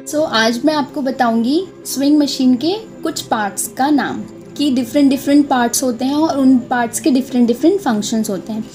आज मैं आपको बताऊंगी स्विंग मशीन के कुछ पार्ट्स का नाम कि डिफरेंट पार्ट्स होते हैं और उन पार्ट्स के डिफरेंट फंक्शंस होते हैं।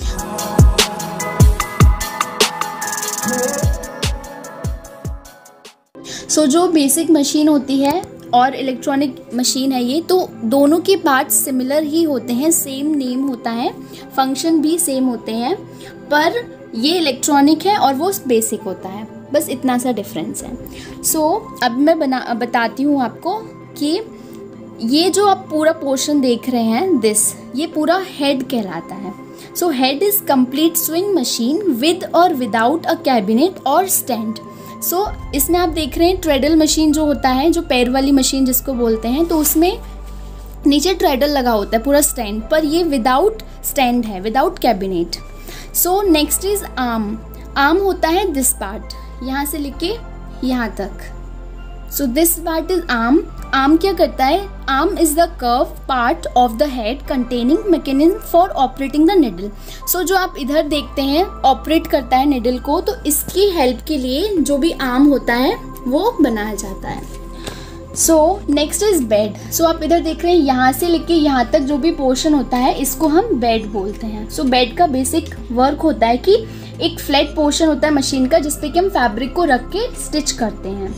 जो बेसिक मशीन होती है और इलेक्ट्रॉनिक मशीन है ये, तो दोनों के पार्ट्स सिमिलर ही होते हैं, सेम नेम होता है, फंक्शन भी सेम होते हैं, पर ये इलेक्ट्रॉनिक है और वो बेसिक होता है, बस इतना सा डिफरेंस है। अब मैं बताती हूँ आपको कि ये जो आप पूरा पोर्शन देख रहे हैं ये पूरा हेड कहलाता है। Head is complete sewing machine with और विदाउट अ कैबिनेट और स्टैंड। इसमें आप देख रहे हैं ट्रेडल मशीन जो होता है, जो पैर वाली मशीन जिसको बोलते हैं, तो उसमें नीचे ट्रेडल लगा होता है पूरा स्टैंड, पर ये विदाउट स्टैंड है, without cabinet. Next is arm होता है दिस पार्ट, यहाँ से लेके यहाँ तक। दिस पार्ट इज आर्म क्या करता है? Arm is the curve part of the head containing mechanism for operating the needle. जो आप इधर देखते हैं ऑपरेट करता है निडल को, तो इसकी हेल्प के लिए जो भी आर्म होता है वो बनाया जाता है। Next is bed. आप इधर देख रहे हैं यहाँ से लेके यहाँ तक जो भी पोर्शन होता है इसको हम बेड बोलते हैं। बेड का बेसिक वर्क होता है कि एक फ्लैट पोर्शन होता है मशीन का जिसपे कि हम फैब्रिक को रख के स्टिच करते हैं।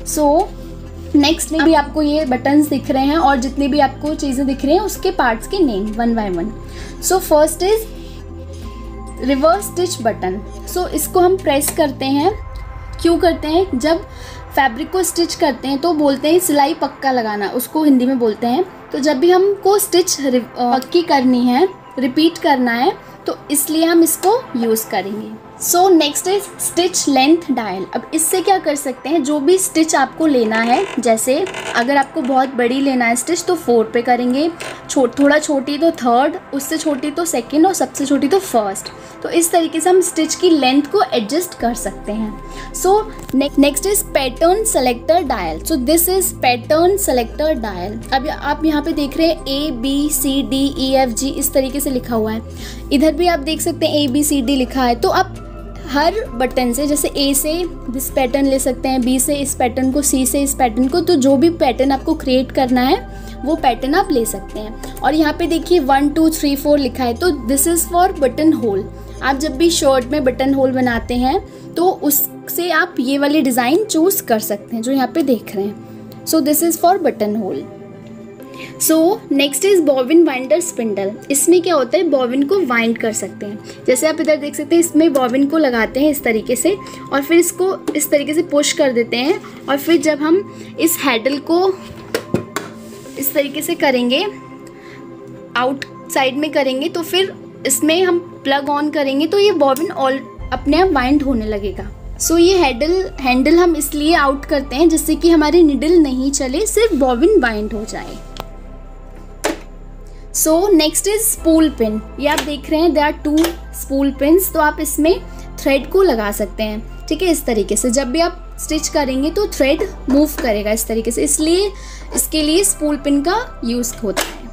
नेक्स्ट में भी आपको ये बटन्स दिख रहे हैं और जितनी भी आपको चीज़ें दिख रही हैं उसके पार्ट्स के name one by one. First is reverse stitch button. इसको हम प्रेस करते हैं। क्यों करते हैं? जब फैब्रिक को स्टिच करते हैं तो बोलते हैं सिलाई पक्का लगाना, उसको हिंदी में बोलते हैं। तो जब भी हमको स्टिच पक्की करनी है, रिपीट करना है, तो इसलिए हम इसको यूज़ करेंगे। Next is stitch length dial. अब इससे क्या कर सकते हैं, जो भी स्टिच आपको लेना है, जैसे अगर आपको बहुत बड़ी लेना है स्टिच तो 4 पे करेंगे, थोड़ा छोटी तो 3rd, उससे छोटी तो 2nd और सबसे छोटी तो 1st। तो इस तरीके से हम स्टिच की लेंथ को एडजस्ट कर सकते हैं। Next is pattern selector dial. This is pattern selector dial. अब आप यहाँ पे देख रहे हैं ABCDEFG इस तरीके से लिखा हुआ है। इधर भी आप देख सकते हैं ABCD लिखा है। तो आप हर बटन से, जैसे A से इस पैटर्न ले सकते हैं, B से इस पैटर्न को, C से इस पैटर्न को, तो जो भी पैटर्न आपको क्रिएट करना है वो पैटर्न आप ले सकते हैं। और यहाँ पे देखिए 1 2 3 4 लिखा है, तो this is for button hole. आप जब भी शर्ट में बटन होल बनाते हैं तो उससे आप ये वाली डिज़ाइन चूज़ कर सकते हैं जो यहाँ पे देख रहे हैं। This is for button hole. Next is bobbin winder spindle. इसमें क्या होता है, बॉबिन को वाइंड कर सकते हैं। जैसे आप इधर देख सकते हैं, इसमें बॉबिन को लगाते हैं इस तरीके से और फिर इसको इस तरीके से पुश कर देते हैं, और फिर जब हम इस हैंडल को इस तरीके से करेंगे, आउट साइड में करेंगे, तो फिर इसमें हम प्लग ऑन करेंगे तो ये बॉबिन अपने आप वाइंड होने लगेगा। ये हैंडल हम इसलिए आउट करते हैं जिससे कि हमारी निडल नहीं चले, सिर्फ बॉबिन वाइंड हो जाए। Next is spool pin. ये आप देख रहे हैं, देयर आर 2 स्पूल पिन्स। तो आप इसमें थ्रेड को लगा सकते हैं, ठीक है, इस तरीके से। जब भी आप स्टिच करेंगे तो थ्रेड मूव करेगा इस तरीके से, इसलिए इसके लिए स्पूल पिन का यूज़ होता है।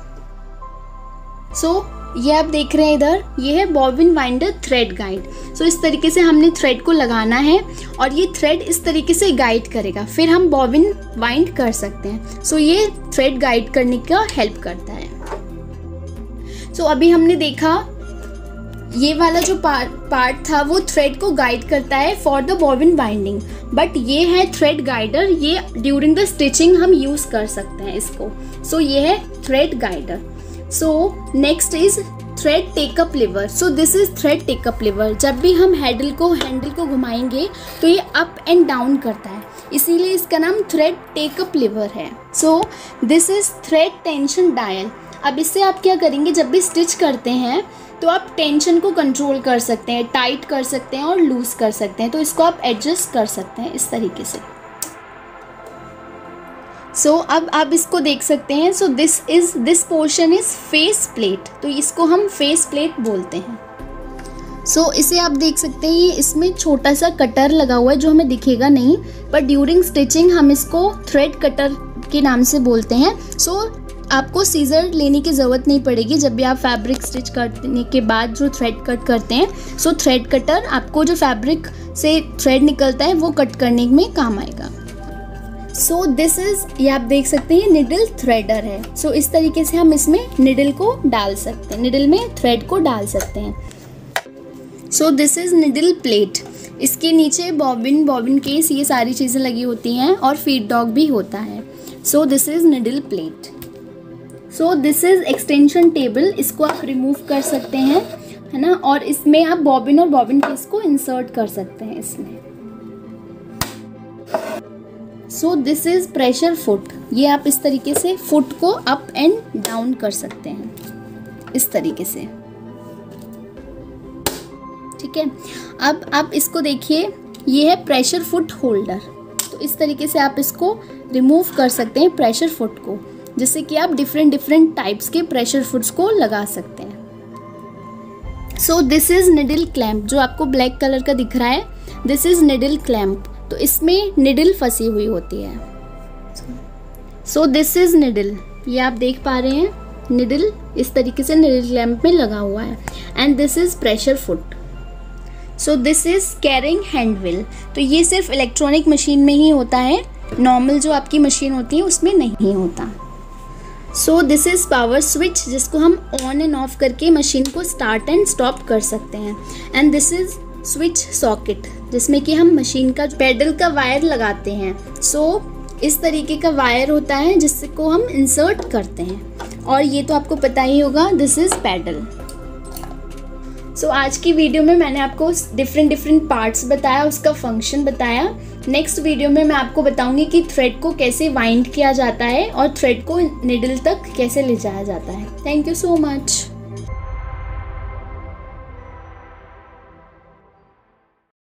ये आप देख रहे हैं इधर, ये है बॉबिन वाइंडर थ्रेड गाइड। इस तरीके से हमने थ्रेड को लगाना है और ये थ्रेड इस तरीके से गाइड करेगा, फिर हम बॉबिन वाइंड कर सकते हैं। ये थ्रेड गाइड करने का हेल्प करता है। अभी हमने देखा ये वाला जो पार्ट था वो थ्रेड को गाइड करता है for the bobbin binding, but ये है थ्रेड गाइडर, ये ड्यूरिंग द स्टिचिंग हम यूज़ कर सकते हैं इसको। ये है thread guider. Next is thread take up lever. This is thread take up lever. जब भी हम हैंडल को घुमाएंगे तो ये अप एंड डाउन करता है, इसीलिए इसका नाम थ्रेड टेकअप लिवर है। This is thread tension dial. अब इससे आप क्या करेंगे, जब भी स्टिच करते हैं तो आप टेंशन को कंट्रोल कर सकते हैं, टाइट कर सकते हैं और लूज कर सकते हैं, तो इसको आप एडजस्ट कर सकते हैं इस तरीके से। अब आप इसको देख सकते हैं। This portion is face plate, तो इसको हम फेस प्लेट बोलते हैं। इसे आप देख सकते हैं, ये इसमें छोटा सा कटर लगा हुआ है जो हमें दिखेगा नहीं, पर ड्यूरिंग स्टिचिंग हम इसको थ्रेड कटर के नाम से बोलते हैं। आपको सीजर लेने की ज़रूरत नहीं पड़ेगी जब भी आप फैब्रिक स्टिच करने के बाद जो थ्रेड कट करते हैं। थ्रेड कटर आपको जो फैब्रिक से थ्रेड निकलता है वो कट करने में काम आएगा। सो दिस इज, ये आप देख सकते हैं निडल थ्रेडर है। सो इस तरीके से हम इसमें निडल को डाल सकते हैं, निडल में थ्रेड को डाल सकते हैं। So this is needle plate. इसके नीचे बॉबिन, बॉबिन केस, ये सारी चीज़ें लगी होती हैं और फीड डॉग भी होता है। So this is needle plate. So this is extension table. इसको आप रिमूव कर सकते हैं, है ना, और इसमें आप बॉबिन और बॉबिन केस को इंसर्ट कर सकते हैं इसमें। So this is pressure foot. ये आप इस तरीके से फुट को अप एंड डाउन कर सकते हैं, इस तरीके से, ठीक है। अब आप इसको देखिए, ये है प्रेशर फुट होल्डर। तो इस तरीके से आप इसको रिमूव कर सकते हैं प्रेशर फुट को, जिससे कि आप डिफरेंट टाइप्स के प्रेशर फुट्स को लगा सकते हैं। So this is needle clamp, जो आपको ब्लैक कलर का दिख रहा है, दिस इज निडल क्लैंप। तो इसमें निडल फंसी हुई होती है। सो दिस इज निडल, ये आप देख पा रहे हैं, निडल इस तरीके से निडल क्लैंप में लगा हुआ है। And this is pressure foot. So this is carrying hand wheel. तो ये सिर्फ इलेक्ट्रॉनिक मशीन में ही होता है, नॉर्मल जो आपकी मशीन होती है उसमें नहीं होता। So this is power switch, जिसको हम ऑन एंड ऑफ करके मशीन को स्टार्ट एंड स्टॉप कर सकते हैं। And this is switch socket, जिसमें कि हम मशीन का पेडल का वायर लगाते हैं। सो इस तरीके का वायर होता है जिसको हम इंसर्ट करते हैं, और ये तो आपको पता ही होगा, दिस इज पेडल। सो आज की वीडियो में मैंने आपको डिफरेंट पार्ट्स बताया, उसका फंक्शन बताया। नेक्स्ट वीडियो में मैं आपको बताऊंगी कि थ्रेड को कैसे वाइंड किया जाता है और थ्रेड को निडल तक कैसे ले जाया जाता है। Thank you so much.